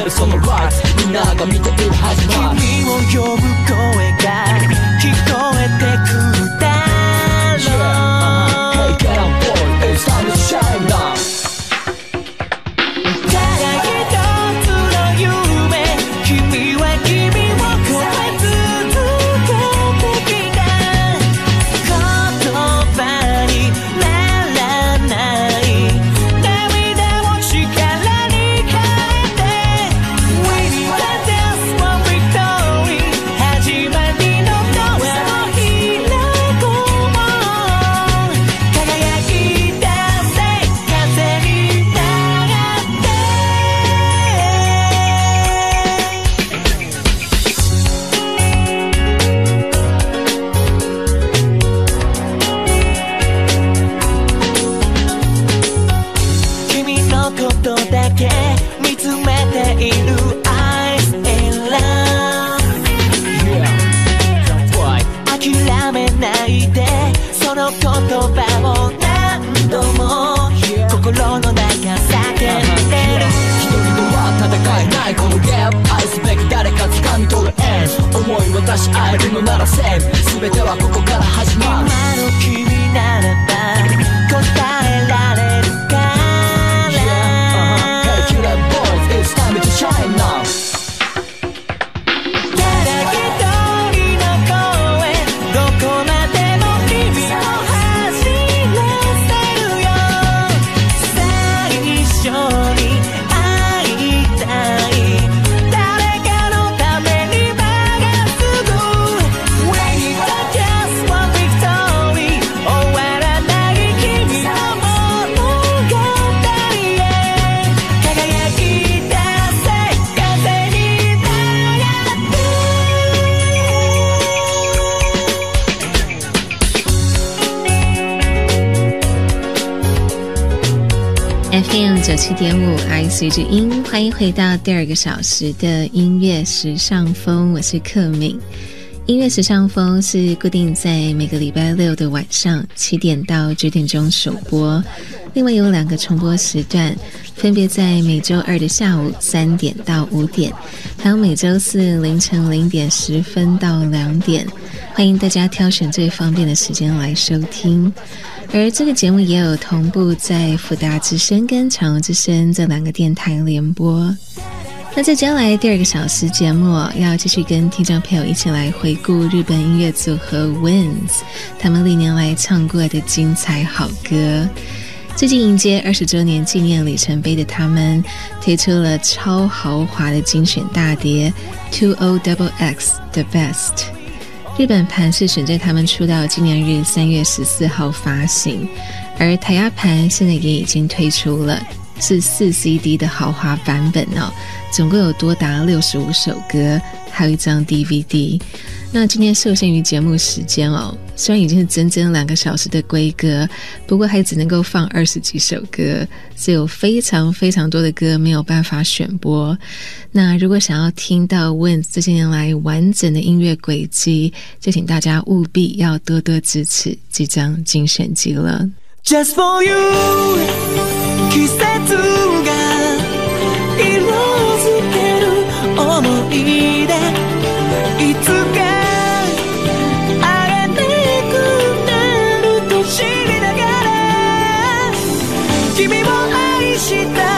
るそのライツみんなが見ているはずな君を呼ぶ声が聞こえてくるだろう、 Hey get up boy It's time to shine now出し合えるのなら全てはここから始まる今の君ならば答えられるから、 Hey kill that boys It's time to shine now FM97.5 IC 之音，欢迎回到第二个小时的音乐时尚风，我是克敏。音乐时尚风是固定在每个礼拜六的晚上7点到9点钟首播，另外有2个重播时段，分别在每周二的下午3点到5点，还有每周四凌晨0点10分到2点，欢迎大家挑选最方便的时间来收听。而这个节目也有同步在辅大之声跟长荣之声这2个电台联播。那在接下来第2个小时节目要继续跟听众朋友一起来回顾日本音乐组合 WINS 他们历年来唱过的精彩好歌。最近迎接20周年纪念里程碑的他们推出了超豪华的精选大碟 20XX The Best，日本盘是选在他们出道纪念日3月14号发行，而台亚盘现在也已经推出了，是4 CD 的豪华版本哦，总共有多达65首歌，还有一张 DVD。那今天受限于节目时间哦，虽然已经是整整2个小时的规格，不过还只能够放20几首歌，所以有非常非常多的歌没有办法选播。那如果想要听到 WINS 这些年来完整的音乐轨迹，就请大家务必要多多支持这张精選集了。 Just for you 季節が色づける想い出いつか会えなくなると知りながら君を愛した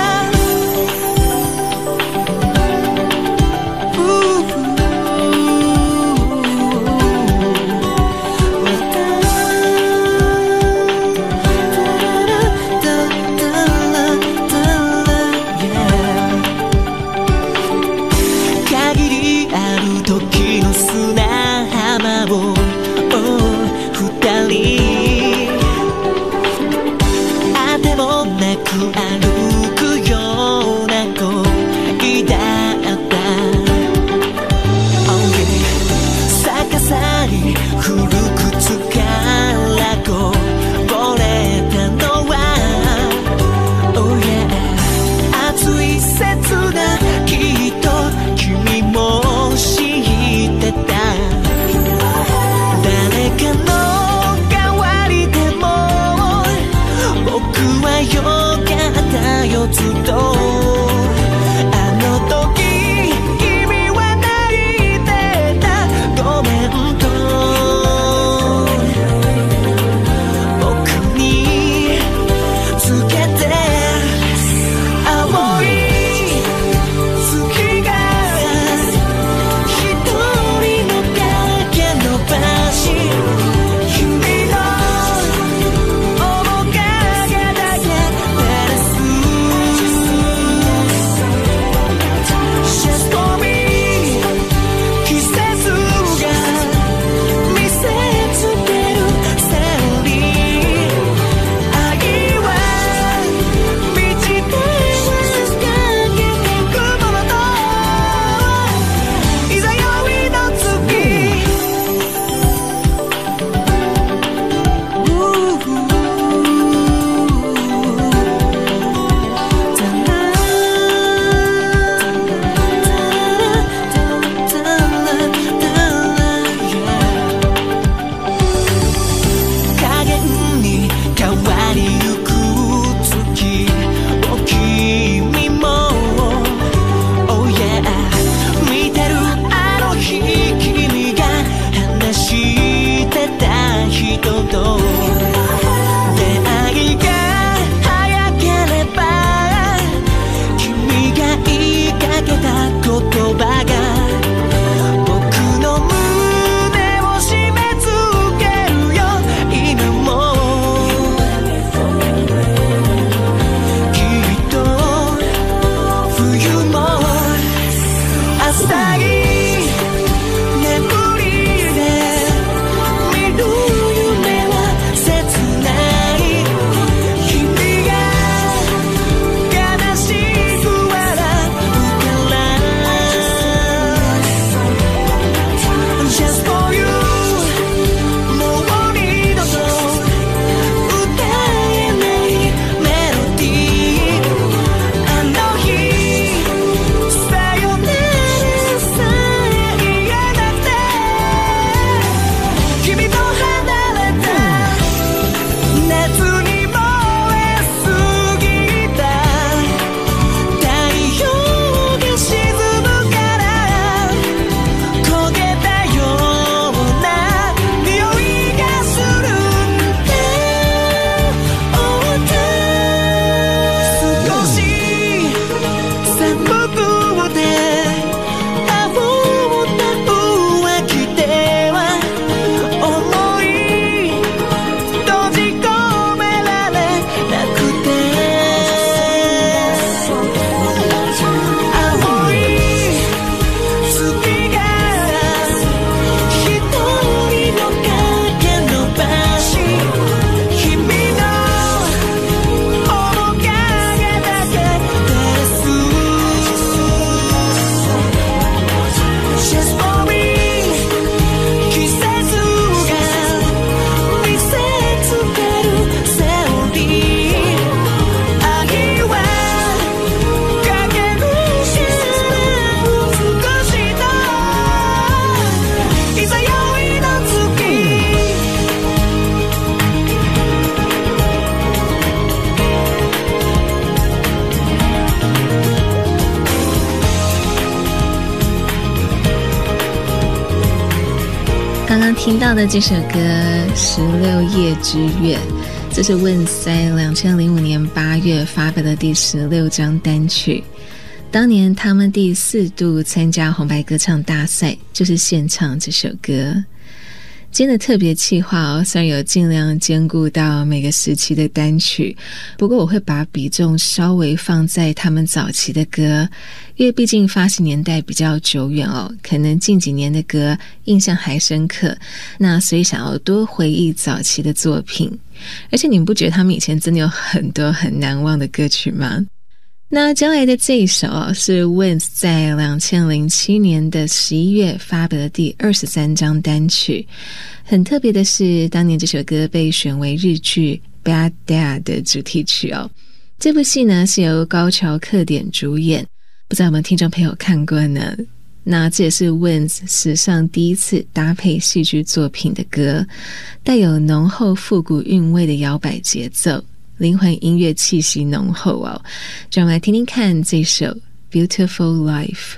刚刚听到的这首歌《16夜之月》，这是 Wins 在2005年8月发表的第16张单曲。当年他们第4度参加红白歌唱大赛，就是献唱这首歌。今天的特别企划虽然有尽量兼顾到每个时期的单曲，不过我会把比重稍微放在他们早期的歌，因为毕竟发行年代比较久远可能近几年的歌印象还深刻，那所以想要多回忆早期的作品。而且你们不觉得他们以前真的有很多很难忘的歌曲吗？那将来的这一首是 Wins 在2007年的11月发表的第23张单曲。很特别的是，当年这首歌被选为日剧 Bad Dad 的主题曲这部戏呢是由高桥克典主演，不知道有没有听众朋友看过呢？那这也是 Wins 史上第一次搭配戏剧作品的歌，带有浓厚复古韵味的摇摆节奏，灵魂音乐气息浓厚就让我们来听听看这首 Beautiful Life。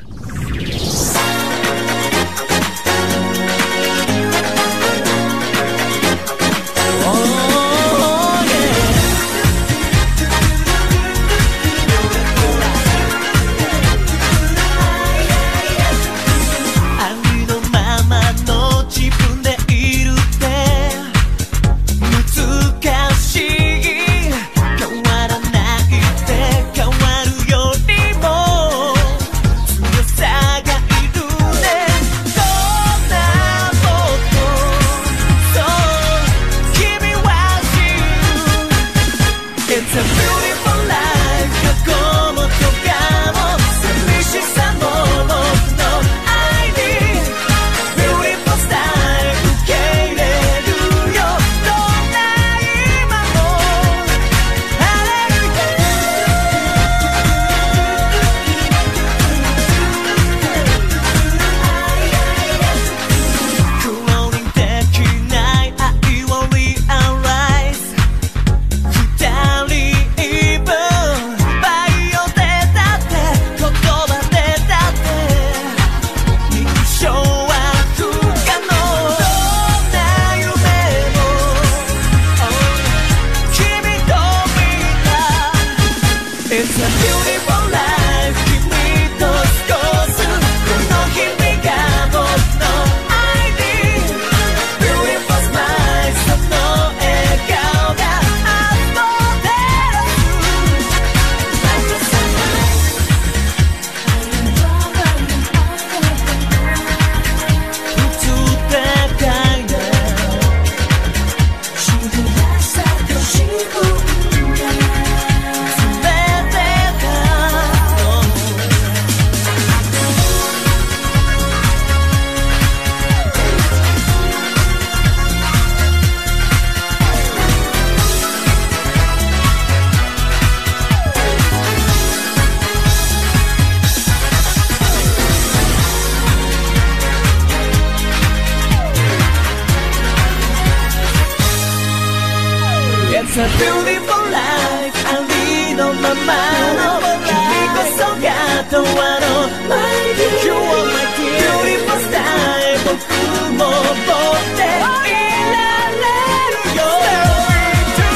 It's a beautiful life ありのままの君こそが永遠の My dear You are my dear Beautiful style 僕も持っていられるよ It's a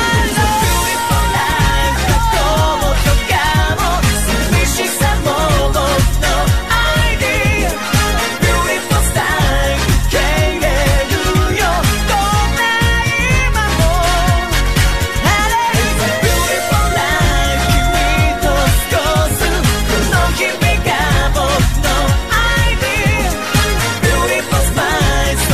beautiful life 過去もとかも寂しさも僕の idea Beautiful style 受け入れるよどんな今も日々が僕の idea Beautiful smile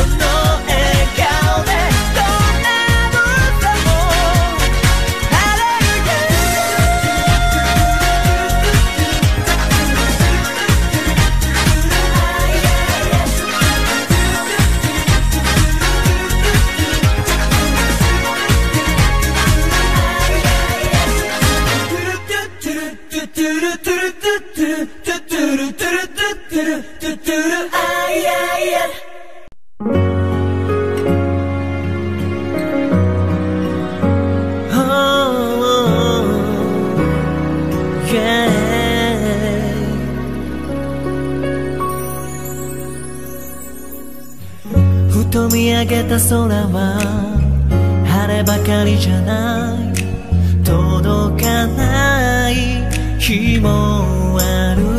と見上げた空は晴ればかりじゃない、届かない日もある。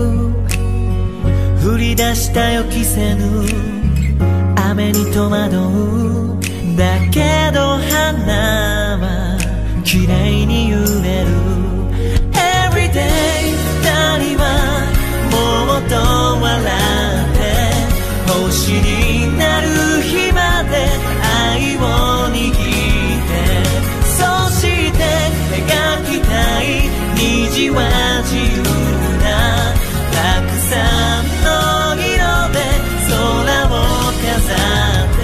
降り出した予期せぬ雨に戸惑う。だけど花は綺麗に揺れる。 Everyday 二人はもっと笑って星になる日まで愛を握って、そして描きたい虹は自由なたくさんの色で空を飾って。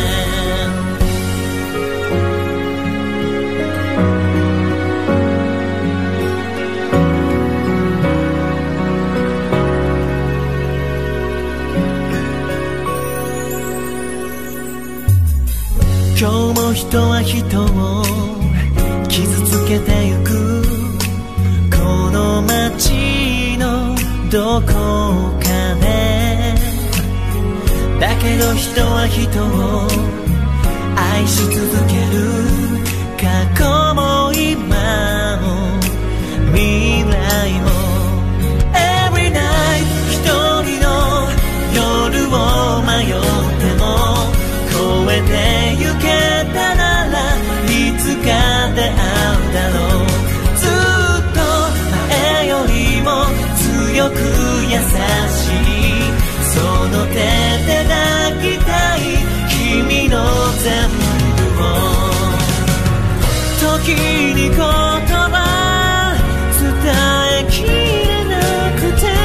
今日も人は人を傷つけてゆく。この街のどこかでだけど人は人を愛し続ける。過去も今も未来も Every night 一人の夜を迷っても越えてゆけたならいつか出会うだろう。ずっと前よりも強く優しいその手で抱きたい君の全部を。時に言葉伝えきれなくて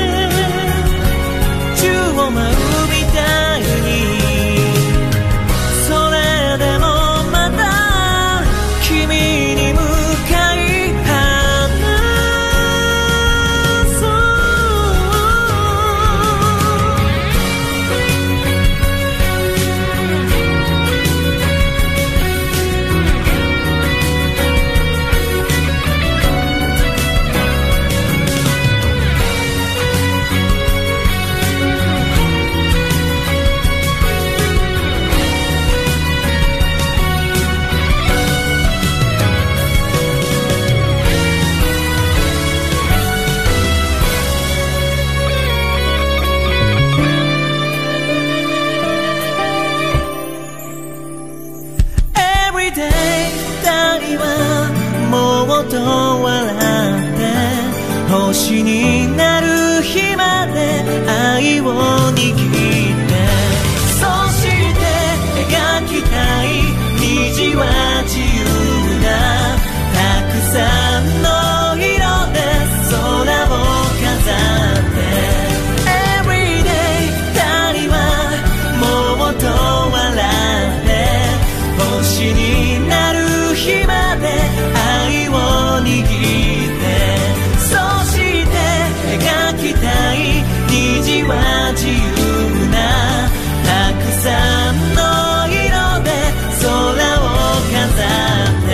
宙を舞うみたいに、それでもまた君に向かい話そう。もっと笑って星になる日まで愛を握って、そして描きたい虹は自由なたくさんの色で空を飾って Everyday 二人はもっと笑って星になる日まで愛を握って、そして描きたい虹は自由なたくさんの色で空を飾って。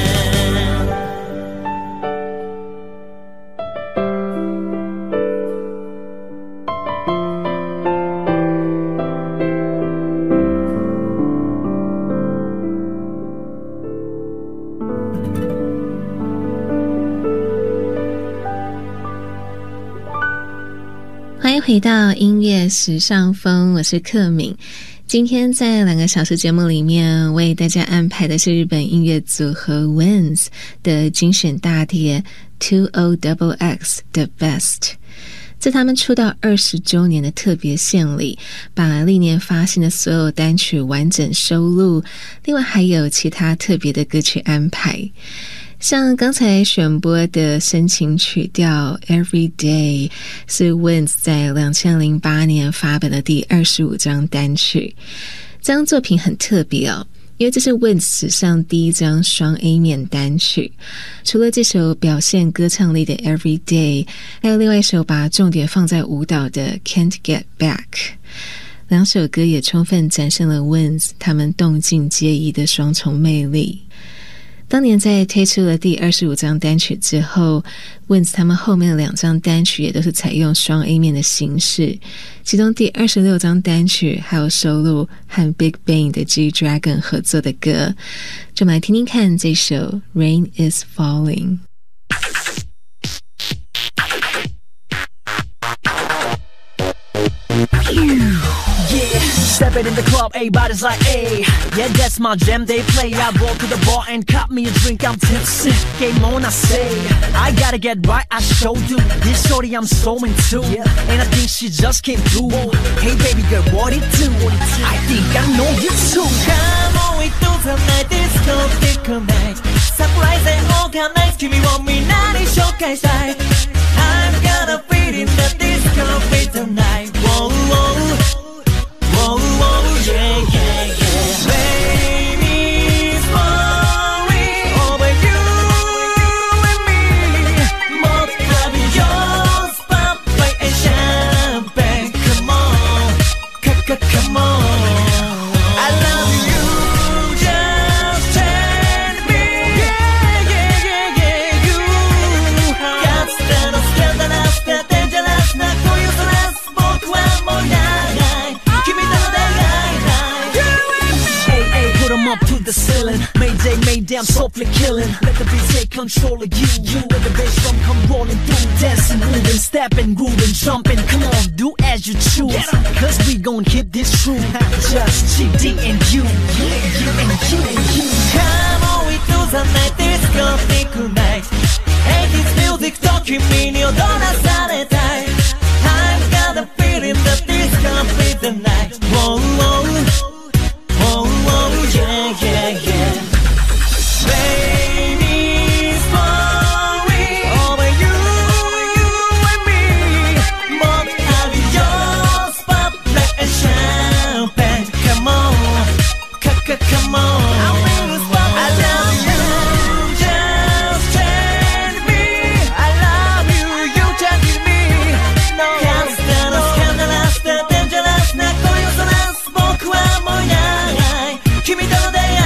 欢迎回到音乐时尚风，我是克敏。今天在2个小时节目里面为大家安排的是日本音乐组合 WINS 的精选大碟 20XX The Best。 在他们出道20周年的特别献礼，把历年发行的所有单曲完整收录，另外还有其他特别的歌曲安排。像刚才选播的深情曲调 Everyday 是 WINS 在2008年发表的第25张单曲。这张作品很特别哦，因为这是 WINS 史上第一张双 A 面单曲。除了这首表现歌唱力的 Everyday， 还有另外一首把重点放在舞蹈的 Can't Get Back。 两首歌也充分展现了 WINS 他们动静皆宜的双重魅力。 当年在推出了第25张单曲之后， Wins 他们后面的2张单曲也都是采用双 A 面的形式，其中第26张单曲还有收录和 Big Bang 的 G-Dragon 合作的歌，就来听听看这首 Rain is Falling。 Stepping in the club, everybody's like, hey, yeah, that's my jam, they play. I walk to the bar and cop me a drink, I'm tipsy. Game on, I say, I gotta get right, I show you. This shorty I'm so into, and I think she just came through. Hey baby girl, what it do? I think I know you too. Come on, we do the night, disco night. Surprise and organize, 君をみんなに紹介したい。I'm gonna fit in the disco with the night. Whoa, whoa, whoa, yeah, yeah, yeah. Rain is falling over you and me. More fabulous, spotlight and champagne. Come on, come on. I love you, just tell me. Yeah, yeah, yeah, yeah, you. Got the scandalous, the dangerous, な恋をそらす僕はもうない君との出会い Hey, hey, put 'em up to the ceiling. Mayday, mayday, I'm softly killing. Let the beat take control of you. You and the bass drum come rolling through. Dancing, moving, stepping, grooving, jumping. Come on, do as you choose. Cause we gon' keep this true. Just GD and you. Yeah, you and you and you. Come on, we do the night, disco night. Hey, this music と君に踊らされたい I've got a feeling that this can't be the night. Whoa, whoa, whoa, whoa, yeah, yeah, yeah. Rain is falling over you and me. More fabulous, spotlight and champagne. Come on, come on. I love you, just tell me. I love you, you tell me. No, scandalous, the dangerous, な恋をそらす僕はもういない君との出会い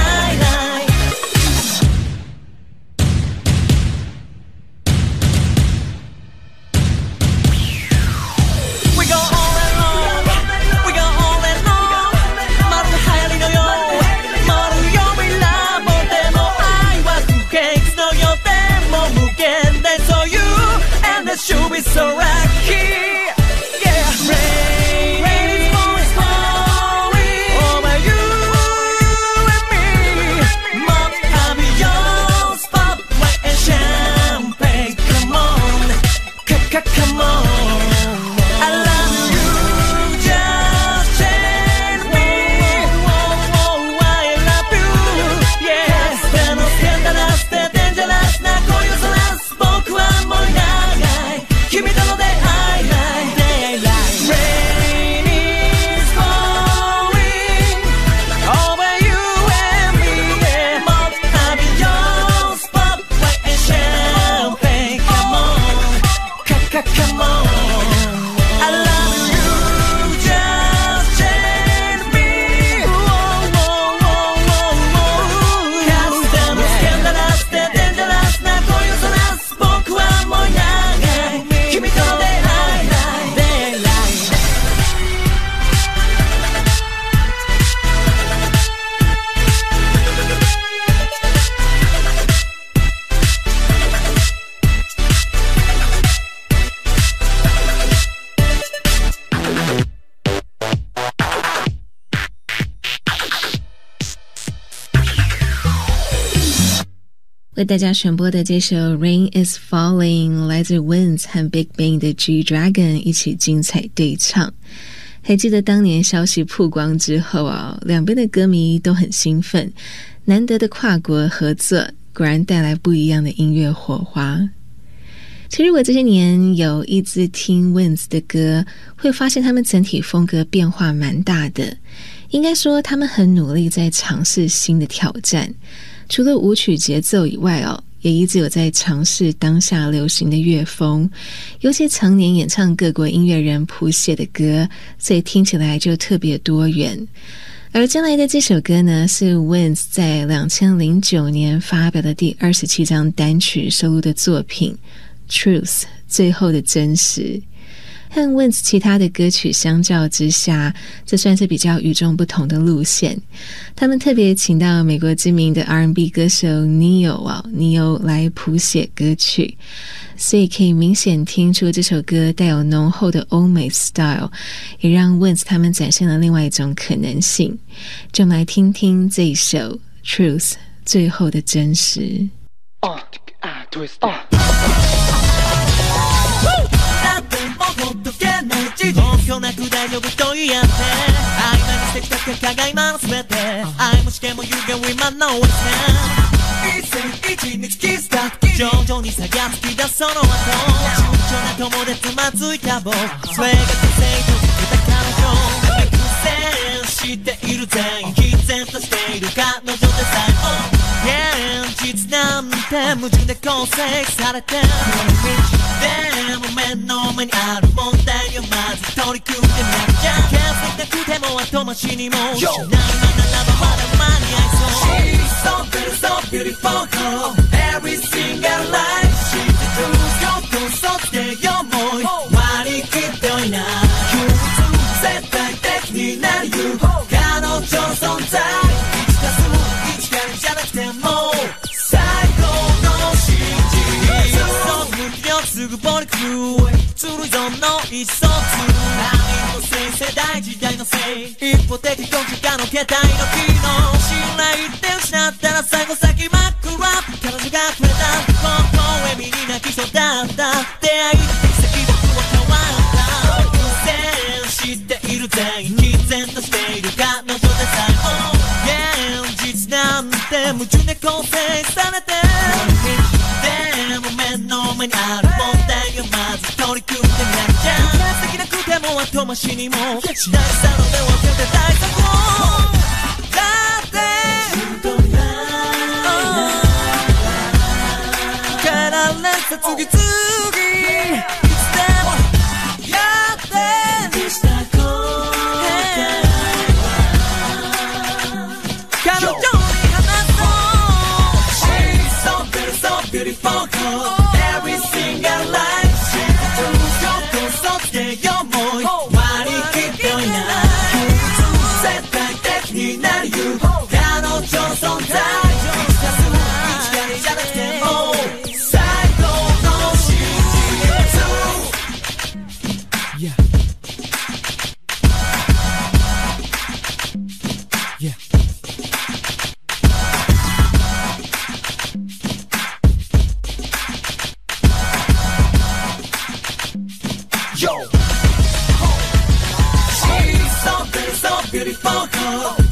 We go all and long, we go all and long まるで流行りのようまるよ未来もでも愛は不景気のよでも無限で So you and it should be so lucky. Yeah, rain is falling over you and me. More fabulous, spotlight and champagne. Come on, come on. I love you, just tell me. Oh, I love you. Yeah, scandalous, the dangerous, な恋をそらす僕はもういない君との出会い Rain is falling over you and me. Yeah, more fabulous, spotlight and champagne. Come on, come on. I love you, just tell me. Whoa, whoa, whoa, whoa, whoa. Scandalous, the dangerous, な恋をそらす僕はもういない君との出会い为大家选播的这首 Rain is Falling 来自 Wins 和 Big Bang 的 G-Dragon 一起精彩对唱。还记得当年消息曝光之后两边的歌迷都很兴奋，难得的跨国合作果然带来不一样的音乐火花。其实我这些年有一直听 Wins 的歌，会发现他们整体风格变化蛮大的，应该说他们很努力在尝试新的挑战，除了舞曲节奏以外也一直有在尝试当下流行的乐风，尤其常年演唱各国音乐人谱写的歌，所以听起来就特别多元。 而将来的这首歌呢，是 Wins 在2009年发表的第27张单曲收录的作品 Truth 最后的真实。和 Wins 其他的歌曲相较之下，这算是比较与众不同的路线。他们特别请到美国知名的 R&B 歌手 Neo 来谱写歌曲，所以可以明显听出这首歌带有浓厚的欧美 style， 也让 Wins 他们展现了另外一种可能性。就我们来听听这一首 Truth 最后的真实。 ほっとけない自分なく大丈夫と言い合って曖昧にせっかくかが今の全て愛もしけも有限 We might know what's now 一世一日キスだって徐々に差がつき出すその後順調な友でつまずいた僕それが個性と言った彼女苦戦している全員毅然としている彼女でさえも現実なんて矛盾で構成されてるでも目の前にある問題をまず取り組んでなきゃ決してなくても後回しにもしないのならばまだ間に合いそう She's so very so beautiful Every single life She's the truth よくそってよ思い割り切っておいな唯一絶対的になる You 彼女の存在1+1じゃなくても最高の真実そう向きをすぐボリクルツルゾンの一層他人のせい世代時代のせい一方的根拠がの携帯の機能信頼って失ったら最後先真っ暗彼女がくれた微笑みに泣きそうだった出会いの奇跡僕は変わった苦戦している全員毅然としている彼女でさえも現実なんて矛盾で構成されてでも目の前にある問題をまず取り組んでなきゃできなくても後回しにもしないさので分けて対策をだってから連鎖次々いつでもやってしたこ彼女に話そう She's so beautiful Every single life She's the truth よくそってよ思い割り切っておいな絶対的になる You 彼女の存在 1+1じゃなくても最高の真実 Yeah Yeah Yo She's so very so beautiful